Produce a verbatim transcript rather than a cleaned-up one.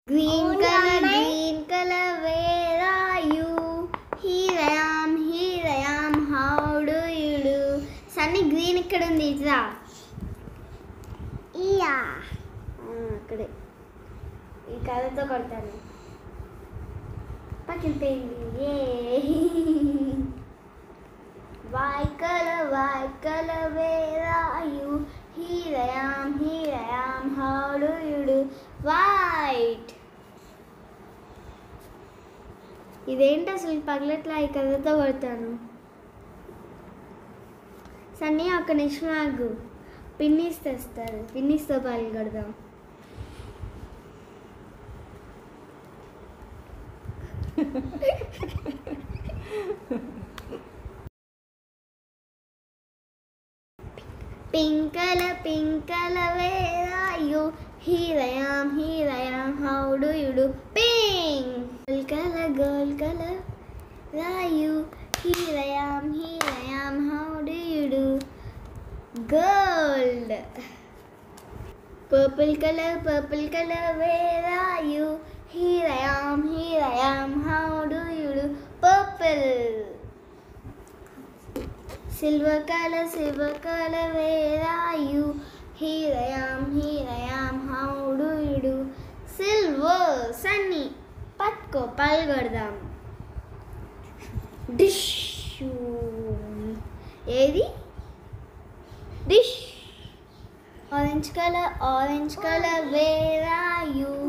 Green color, green color, where are you? Here I am, here I am, how do you do? Sunny green ఇక్కడ ఉంది ఇట్లా ఇయా అక్కడే ఈ కలర్తో కొడతాను పగిలిపోయింది ఏ white color, white color, where are you? Here I am, here I am, how do you do? White. ఇదేంటి అసలు పగలట్లా ఈ కలర్తో కొడతాను సన్నీ ఒక నిమిషం ఆగు పిన్నిస్ తెస్తారు పిన్నిస్తో పగలు కొడదాం Pink color, pink color, where are you? Here I am, here I am, how do you do? Pink! Gold color, gold color, where are you? Here I am, here I am, how do you do? Gold! Purple color, purple color, where are you? Here I am, here I am, how do you do? Purple! Silver color, silver color, where are you? Here I am, here I am, how do you do? Silver, Sunny, పట్టుకో పల్గొడదాం dish ఏది dish orange colour orange colour where are you